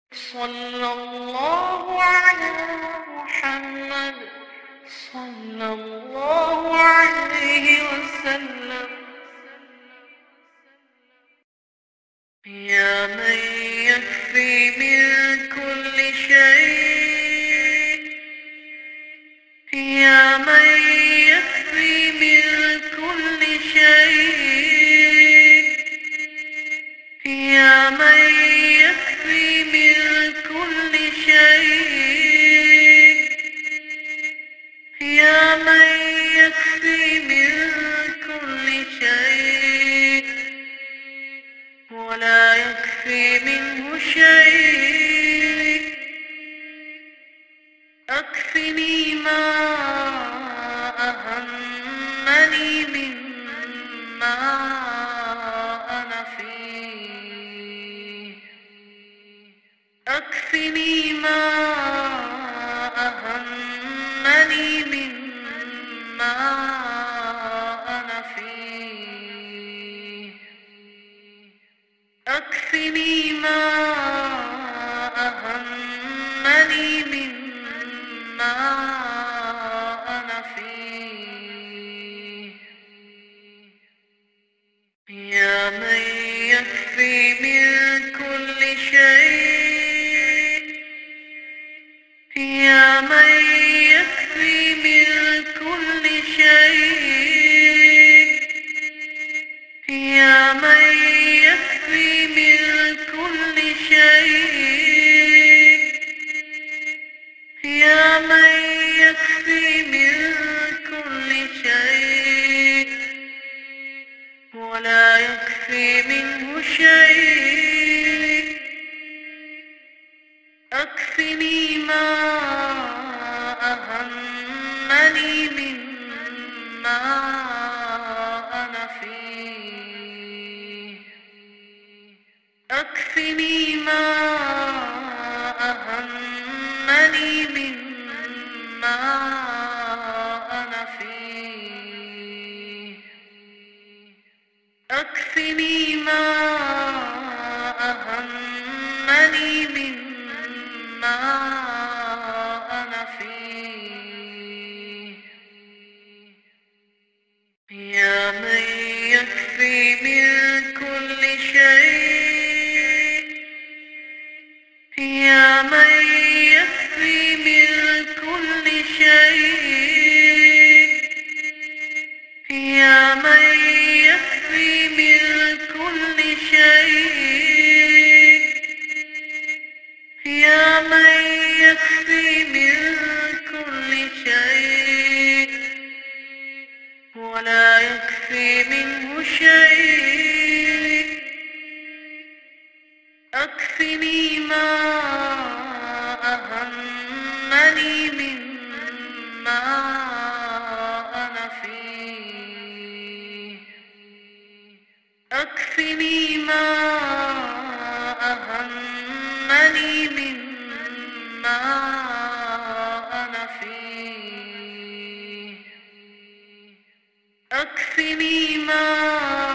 صلى الله على محمد صلى الله عليه وسلم. يا من يكفي من كل شيء، يا من يكفي من كل شيء، يا من يكفي من كل شيء، يا من يكفي من كل شيء ولا يكفي منه شيء. أكفني ما أهمني مما أنا فيه، أكفني ما أهمني مما أنا فيه، أكفني ما أهمني مما أنا فيه. يا من يكفي من كل شيء، يا من يكفي من كل شيء، يا من يكفي من كل شيء، يا من يكفي من كل شيء ولا يكفي منه شيء. أكفني ما أهمني مما أنا فيه، أكفني ما أهمني مما أنا فيه، أكفني ما أهمني مما أنا فيه. يا من يكفي من كل شيء، يا من يكفي من كل شيء، يا من يكفي من كل شيء، يا من يكفي من كل شيء ولا يكفي منه شيء. أكفني ما أهمني مما أنا فيه، أكفني ما أهمني مما أنا فيه، أكفني ما